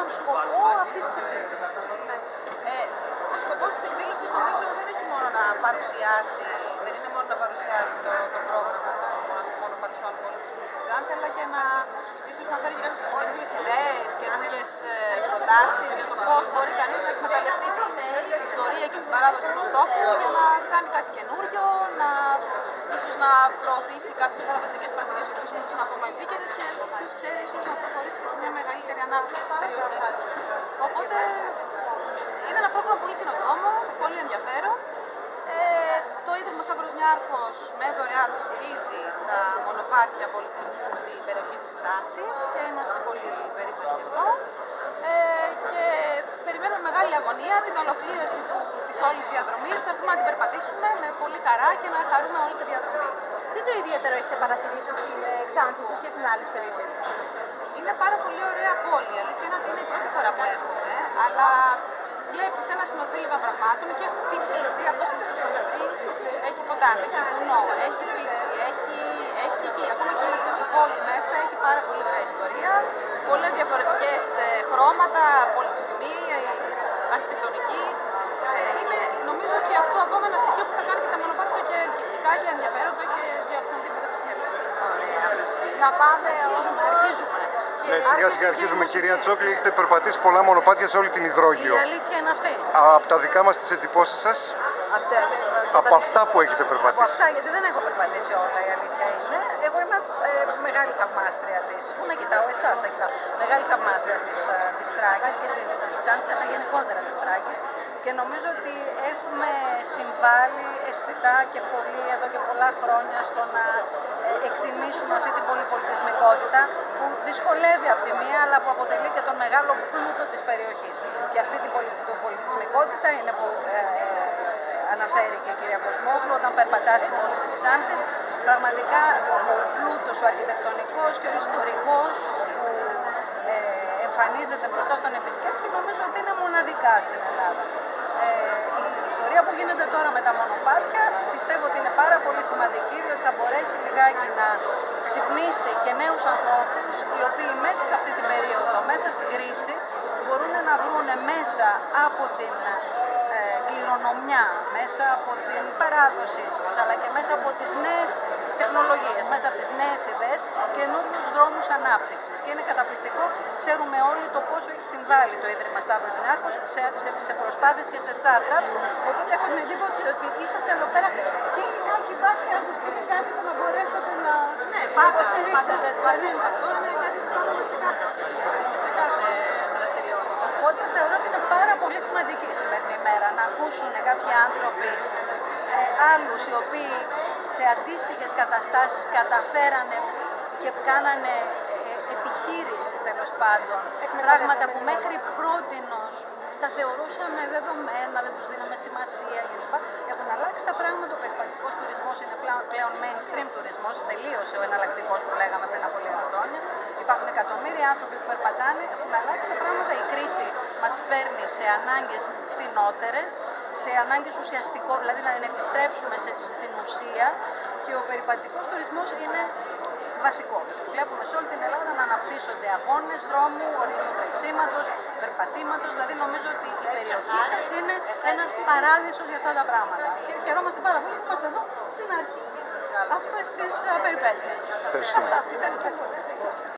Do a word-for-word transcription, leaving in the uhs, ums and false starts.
σκοπό αυτής της εκδήλωσης? Ε, ο σκοπός της εκδήλωσης νομίζω δεν έχει μόνο να παρουσιάσει, δεν είναι μόνο να παρουσιάσει το, το πρόγραμμα των μονοπατιών πολιτισμού στην Ξάνθη, αλλά και να ίσως να φέρει κάποιες καινούργιες ιδέες, καινούργιες προτάσεις για το πώς μπορεί κανείς να εκμεταλλευτεί την ιστορία και την παράδοση ενός τόπου για να κάνει κάτι καινούριο, να ίσως να προωθήσει κάποιες παραδοσιακές πρακτικές οι οποίες είναι ακόμα επίκαιρες και ποιος ξέρει ίσως να προχωρήσει και σε μια μεγαλύτερη ανάπτυξη της περιοχής. Οπότε είναι ένα πρόγραμμα πολύ καινοτόμο, πολύ ενδιαφέρον. Ε, το Ίδρυμα Σταύρος Νιάρχος με δωρεάν του στηρίζει τα μονοπάτια πολιτισμού στην περιοχή της Ξάνθης και είμαστε πολύ περήφανοι γι' αυτό. Ε, και περιμένουμε μεγάλη αγωνία την ολοκλήρωση του, της όλης διαδρομής. Θα έρθουμε να την περπατήσουμε με πολύ χαρά και να χαρούμε όλη τη διαδρομή. Τι το ιδιαίτερο έχετε παρατηρήσει στην Ξάνθη σε σχέση με άλλες περιοχές? Είναι πάρα πολύ ωραία πόλη. Αλήθεια είναι ότι είναι η πρώτη φορά που έρχομαι, αλλά βλέπεις ένα συνοθήλευμα πραγμάτων και στη φύση, αυτό στο μετρή, έχει ποτάμι, έχει βουνό, έχει φύση, έχει, έχει και ακόμα και η πόλη μέσα έχει πάρα πολύ ωραία ιστορία, πολλές διαφορετικές χρώματα, πολιτισμοί, αρχιτεκτονική. Ε, είναι νομίζω και αυτό ακόμα ένα στοιχείο που θα κάνει και τα μονοπάτια και ελκυστικά και ενδιαφέροντα και για οποιονδήποτε επισκέπτη. Να πάμε, αρχίζουμε, αρχίζουμε. Ναι, σιγά σιγά αρχίζουμε, κυρία Τσόκλη. Έχετε περπατήσει πολλά μονοπάτια σε όλη την Υδρόγειο. Η αλήθεια είναι αυτή. Από τα δικά μας τις εντυπώσεις σας, Από, τα, από τα, αυτά που έχετε περπατήσει. Από αυτά, γιατί δεν έχω περπατήσει όλα, η αλήθεια είναι. Εγώ είμαι ε, μεγάλη θαυμάστρια της. Πού να κοιτάω, εσάς θα κοιτάω. Μεγάλη θαυμάστρια της, της Τράκης και της Ξάνθης, αλλά γενικότερα της Τράκης. Και νομίζω ότι έχουμε συμβάλει αισθητά και πολύ εδώ και πολλά χρόνια στο να ε, εκτιμήσουμε αυτή την πολυπολιτισμικότητα που δυσκολεύει από τη μία, αλλά που αποτελεί και τον μεγάλο πλούτο της περιοχής. Και αυτή την πολιτισμικότητα είναι που ε, ε, αναφέρει και η κυρία Κοσμόγλου όταν περπατά στην πόλη της Ξάνθης. Πραγματικά ο πλούτος, ο αρχιτεκτονικός και ο ιστορικός που ε, εμφανίζεται μπροστά στον επισκέπτη νομίζω ότι είναι μοναδικά στην Ελλάδα. Ε, η ιστορία που γίνεται τώρα με τα μονοπάτια πιστεύω ότι είναι πάρα πολύ σημαντική, διότι θα μπορέσει λιγάκι να ξυπνήσει και νέους ανθρώπους οι οποίοι μέσα σε αυτή την περίοδο, μέσα στην κρίση, μπορούν να βρουν μέσα από την ε, κληρονομιά, μέσα από την παράδοση τους, αλλά και μέσα από τις νέες τεχνολογίες, μέσα από τις νέες ιδέες, καινούριους δρόμους ανάπτυξης. Και είναι καταπληκτικό, ξέρουμε όλοι το πόσο έχει συμβάλει το Ίδρυμα Σταύρος Νιάρχος σε, σε, σε προσπάθειες και σε startups. Οπότε έχω την εντύπωση ότι είσαστε εδώ πέρα και υπάρχει βάση και ακουστική κάτι που να μπορέσετε να ναι, πάντα, υποστηρίξετε. Πάντα, αυτό είναι κάτι που κάνουμε σε κάθε, σε κάθε δραστηριότητα. Οπότε θεωρώ ότι είναι πάρα πολύ σημαντική η σημερινή ημέρα να ακούσουν κάποιοι άνθρωποι ε, άλλους οι οποίοι σε αντίστοιχες καταστάσεις καταφέρανε και κάνανε ε, επιχείρηση τέλος πάντων, πράγματα που μέχρι πρότινος τα θεωρούσαμε δεδομένα, δεν τους δίναμε σημασία κλπ. Έχουν αλλάξει τα πράγματα, ο περιπατικός τουρισμός είναι πλέον, πλέον mainstream τουρισμός, τελείωσε ο εναλλακτικός που λέγαμε πριν από λίγα χρόνια. Υπάρχουν εκατομμύρια άνθρωποι που περπατάνε, έχουν αλλάξει τα πράγματα, η κρίση μας φέρνει σε ανάγκες φθηνότερες, σε ανάγκες ουσιαστικό, δηλαδή να επιστρέψουμε σε, στην ουσία και ο περιπατικός τουρισμός είναι βασικός. Βλέπουμε σε όλη την Ελλάδα να αναπτύσσονται αγώνες δρόμου, ορεινού τρεξίματος, περπατήματος, δηλαδή νομίζω ότι η περιοχή σας είναι ένας παράδεισος για αυτά τα πράγματα. Και χαιρόμαστε πάρα πολύ που είμαστε εδώ στην αρχή αυτές τις περιπέτειες. Ευχαριστούμε.